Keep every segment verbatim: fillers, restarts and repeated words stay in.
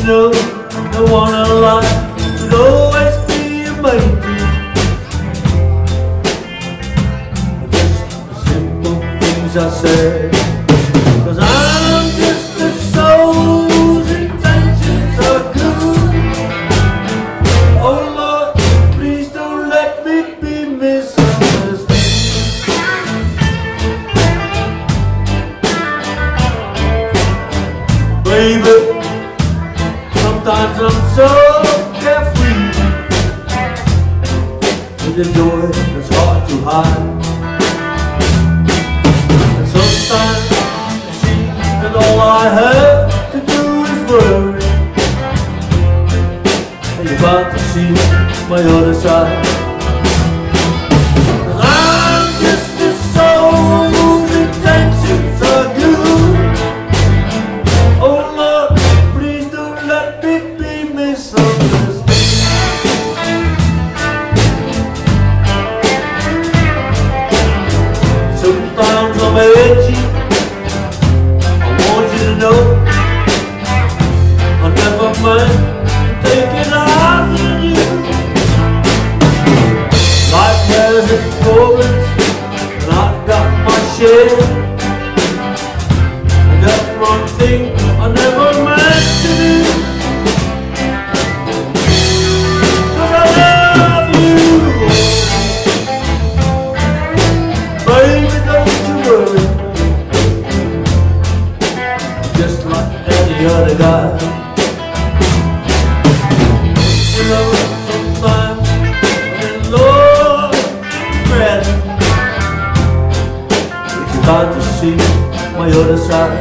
know the one I like would always be a maiden. Just the simple things I said, 'cause I'm just a soul whose intentions are good. Oh Lord, please don't let me be misunderstood. Baby, sometimes I'm so carefree with a joy that's hard to hide. And sometimes it seems that all I have to do is worry. And you're about to see my other side. 'Cause I'm just a soul whose intentions are good. Oh Lord, please don't let me be misunderstood. Sometimes I'm edgy, I want you to know I never mind taking after you. Life has its problems, and I've got my share. And that's one thing I never meant to do. 'Cause I love you, baby, don't you worry. Just like any other guy. You know, sometimes I'm in love with red. It's about to see my other side.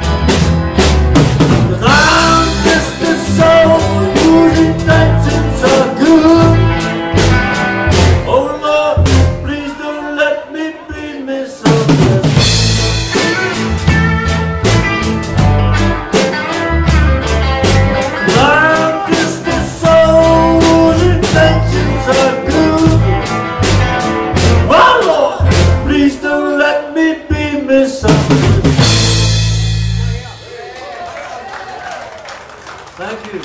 'Cause I'm just a soul whose intentions are good. Oh Lord, please don't let me be misunderstood. I'm just a soul whose intentions are good. Oh Lord, please don't let me be misunderstood. Thank you.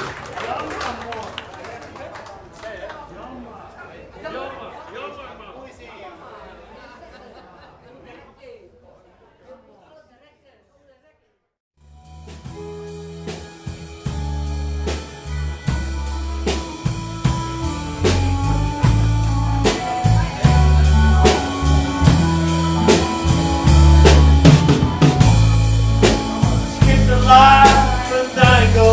Skip the line and dango.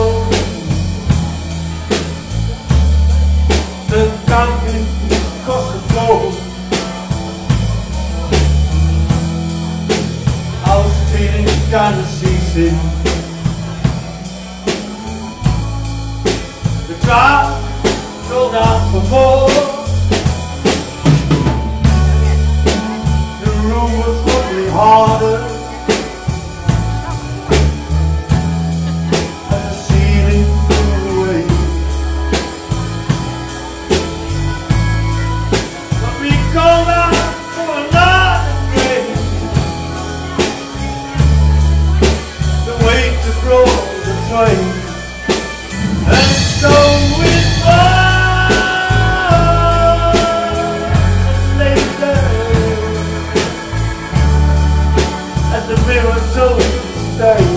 The concrete across the floor. I was feeling kind of seasick. The crowd rolled out for more. The room was looking harder, and the ceiling blew away. But we called out for another drink. The waiter brought the train, and so it was later, as the mirror told me to stay,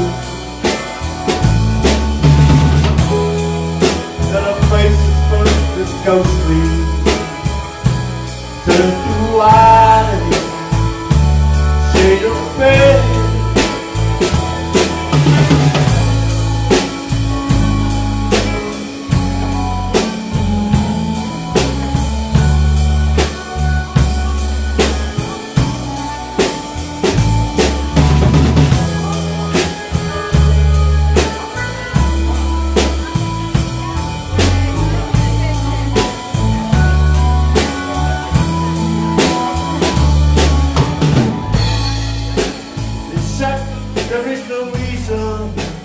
that our faces first as ghostly turned to white, shade of red. There is no reason.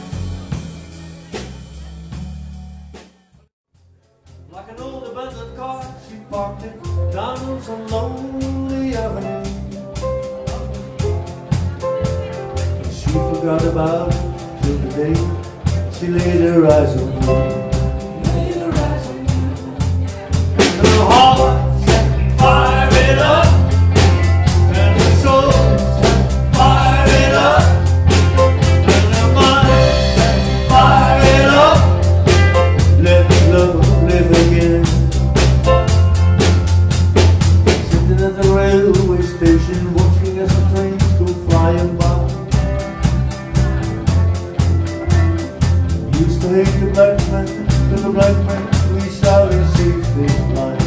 Like an old abandoned car, she parked it down some lonely avenue. She forgot about it till the day she laid her eyes on me. And her heart set firing up, and her soul set firing up, and her mind set firing up. Let love live again. Sitting at the railway station, watching as the trains go flying by. Used to hate the black man, to the black man we saw and saved his life.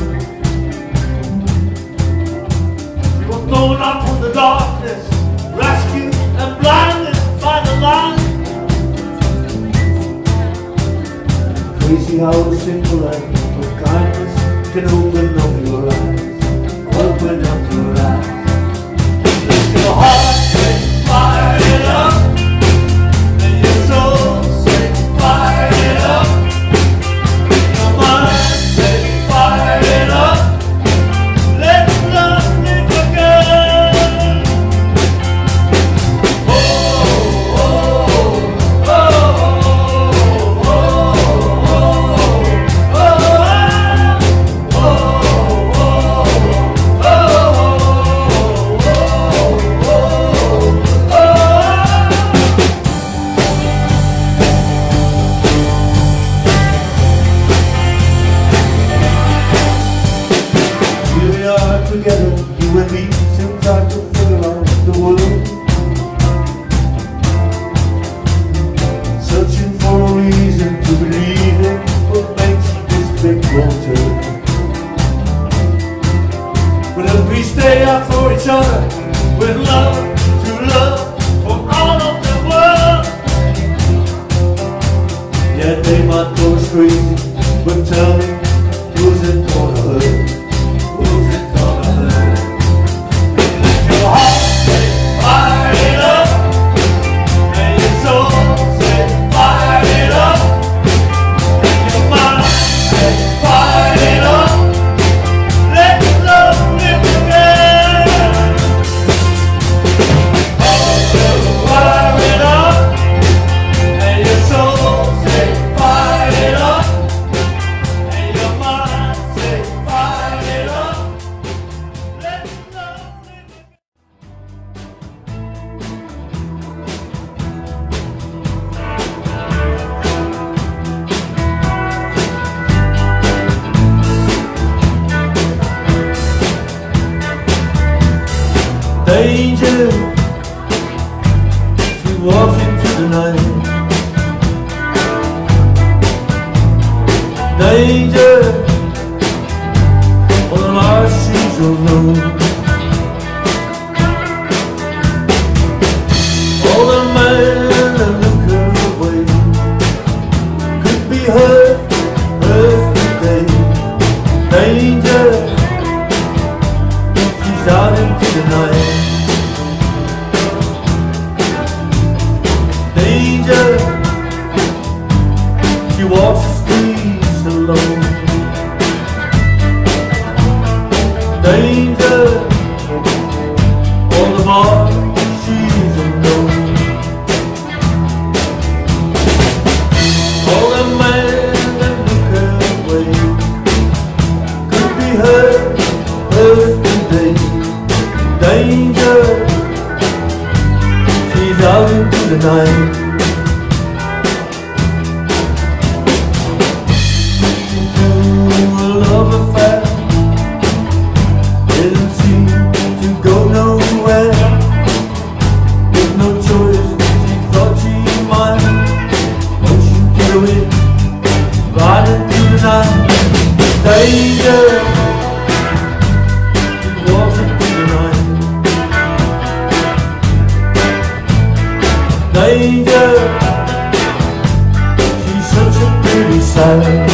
We were thrown out from the darkness, rescued and blinded by the light. Crazy how a simple act of kindness can open up your eyes, open up your eyes. Let your heart say fire it up, and your soul say fire it up, and your mind say fire it up. Let love live again. Oh, oh, oh, oh, oh, oh, oh, oh, together, you and me, still trying to figure out the world. Searching for a reason to believe in what makes this big world turn. But if we stay up for each other, with love, true love, for all of the world. Yeah, they might go us crazy, but tell me, who's it gonna hurt? Who's it gonna hurt? Let your heart say fire it up, and your soul say fire it up, and your mind say fire it up. Let love live again. Oh, fire it up, and your soul say fire it up, and your mind say fire it up. Let love live again. Danger, she walks into the night. Danger, on the last she's alone. All the men that look her way could be hurt, hurt today. Danger, she's out into the night. Danger, she walks the streets alone. Danger, on the bar, she's alone. All the men that look her way could be hurt, hurt today. Danger, she's out into the night. Into a love affair, didn't seem to go nowhere. With no choice, she thought she might. Motion to the wind, right into the night. Danger, she walks into the night. Danger, she's such a pretty sight.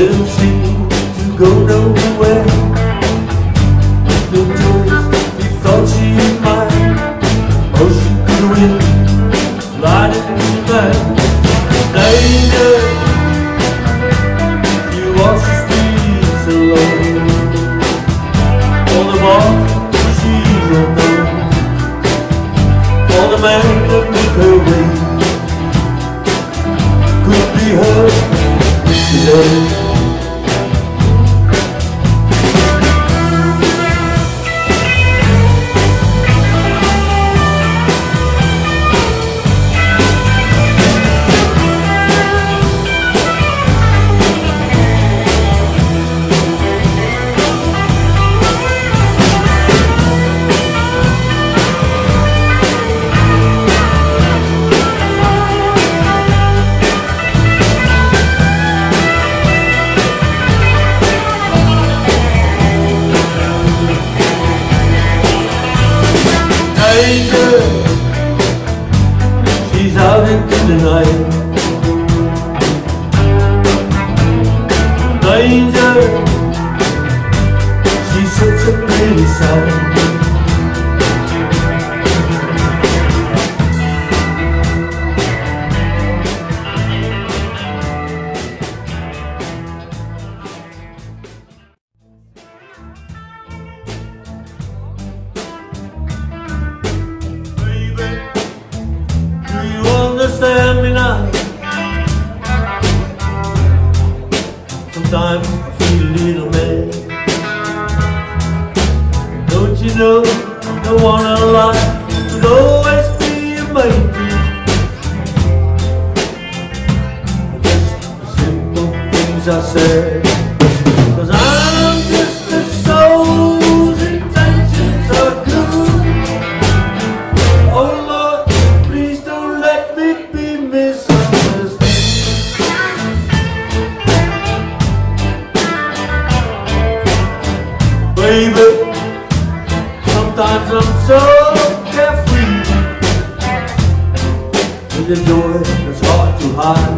didn't seem to go nowhere. No choice, she thought she might, or she could win, light in the night. Danger, she walks the streets alone. For the boss, she's unknown. For the man that took her way, could be her today. Danger, she's out into the night. Danger, she's such a pretty sight. Understand me now. Sometimes I feel a little mad. Don't you know, the one I like would always be a mate. Just the simple things I said, 'cause I'm just a soul whose intentions are good. Oh Lord, please don't let me be misunderstood. Baby, sometimes I'm so carefree, with the joy that's hard to hide.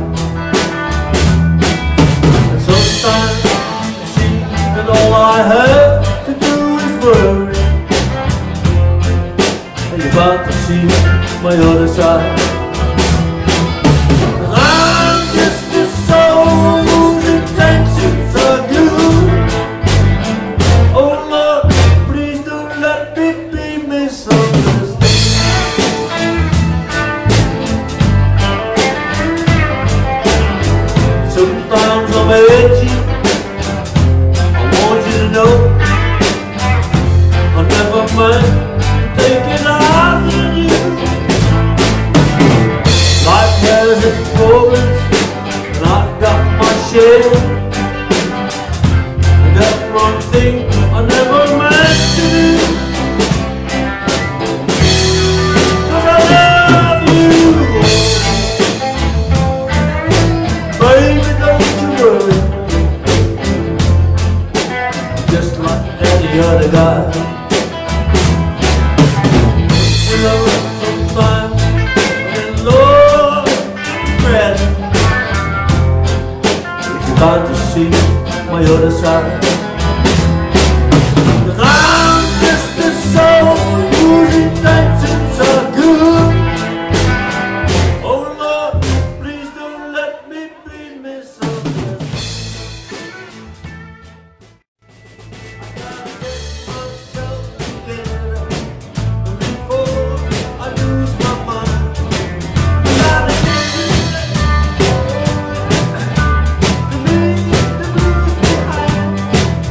And sometimes it seems that all I have to do is worry. And you're about to see my other side. I'm just a soul whose intentions are good. Oh Lord, please don't let me be misunderstood. Sometimes I'm edgy, I want you to know I never mind taking out on you. Life has its problems, and I've got my share. And that's one thing I never meant to do. 'Cause I love you, baby, don't you worry. Just like any other guy. You know, sometimes I'm Lord regret. It's about to see my other side. 'Cause I'm just a soul whose intentions are good. Oh Lord, please don't let me be misunderstood. I gotta get myself together before I lose my mind. Gotta get to leave the blues behind.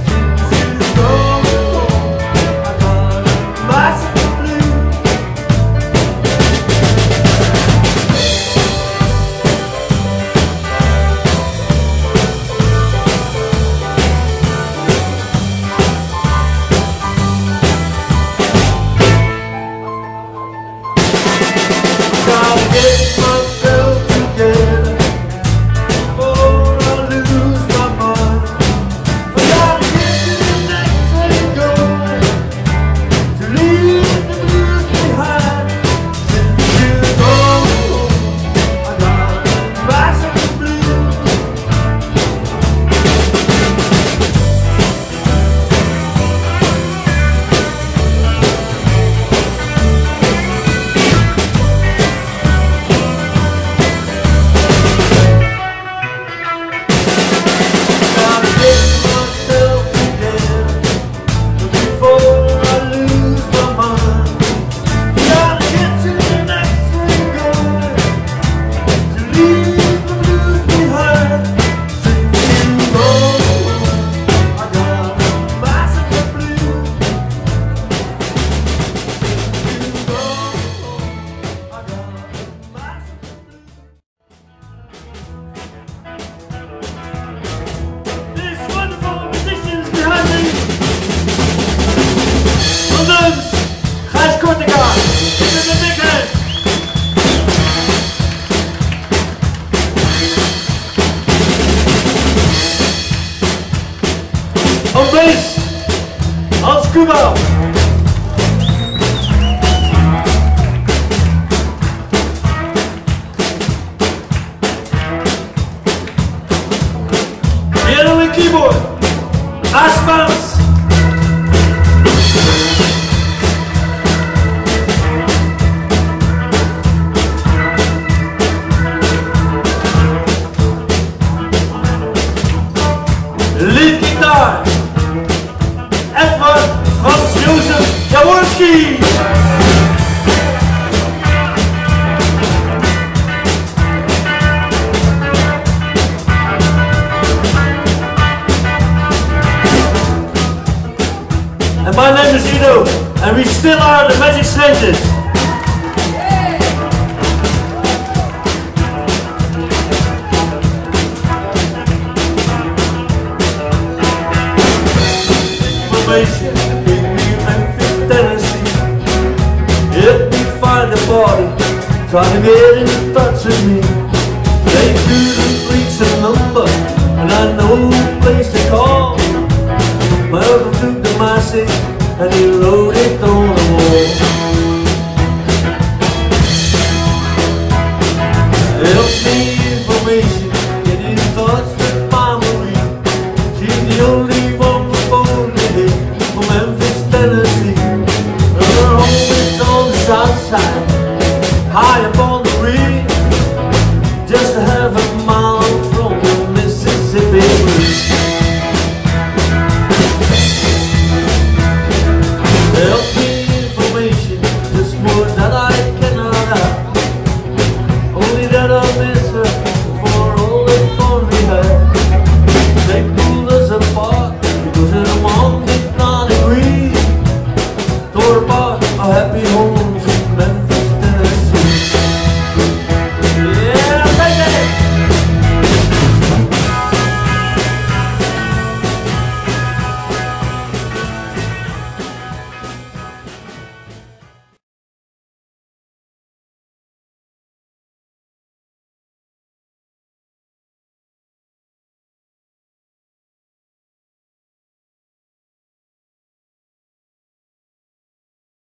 Op bass, Hans Kuba. Piano en keyboard, Asmans. Lead guitar, Edward Franz Josef Jaworski. And my name is Ido, and we still are the Magic Scientists. In Memphis, Tennessee. Help me find the body, try to get in touch with me.